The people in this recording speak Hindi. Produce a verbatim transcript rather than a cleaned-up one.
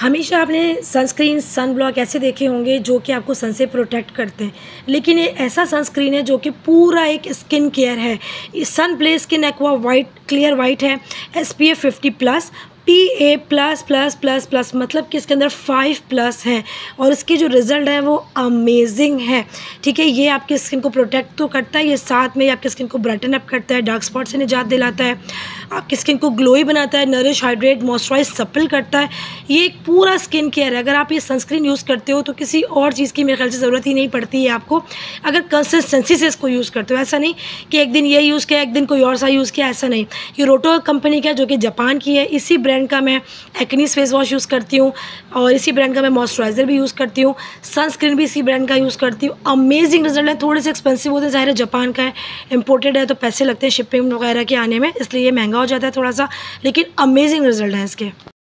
हमेशा आपने सनस्क्रीन सन ब्लॉक ऐसे देखे होंगे जो कि आपको सन से प्रोटेक्ट करते हैं, लेकिन ये ऐसा सनस्क्रीन है जो कि पूरा एक स्किन केयर है। Sun Play skin aqua white clear white है, S P F fifty plus, P A plus plus plus plus मतलब कि इसके अंदर फाइव प्लस है और इसके जो रिज़ल्ट है वो अमेजिंग है। ठीक है, ये आपकी स्किन को प्रोटेक्ट तो करता है, ये साथ में आपकी स्किन को ब्राइटन अप करता है, डार्क स्पॉट से निजात दिलाता है, आपकी स्किन को ग्लोई बनाता है, नरिश हाइड्रेट मॉइस्चराइज सप्पल करता है। ये एक पूरा स्किन केयर है। अगर आप ये सनस्क्रीन यूज़ करते हो तो किसी और चीज़ की मेरे ख्याल से ज़रूरत ही नहीं पड़ती है आपको, अगर कंसिस्टेंसी से इसको यूज़ करते हो। ऐसा नहीं कि एक दिन ये यूज़ किया एक दिन कोई और सा यूज़ किया, ऐसा नहीं। ये रोटो कंपनी का जो कि जापान की है, इसी ब्रांड का मैं एक्नीस फेस वॉश यूज़ करती हूँ और इसी ब्रांड का मैं मॉइस्चराइज़र भी यूज़ करती हूँ, सनस्क्रीन भी इसी ब्रांड का यूज़ करती हूँ। अमेजिंग रिजल्ट है। थोड़े से एक्सपेंसिव होते हैं, ज़ाहिर है जापान का है, इंपोर्टेड है तो पैसे लगते हैं शिपिंग वगैरह के आने में, इसलिए ये महंगा हो जाता है थोड़ा सा, लेकिन अमेजिंग रिजल्ट है इसके।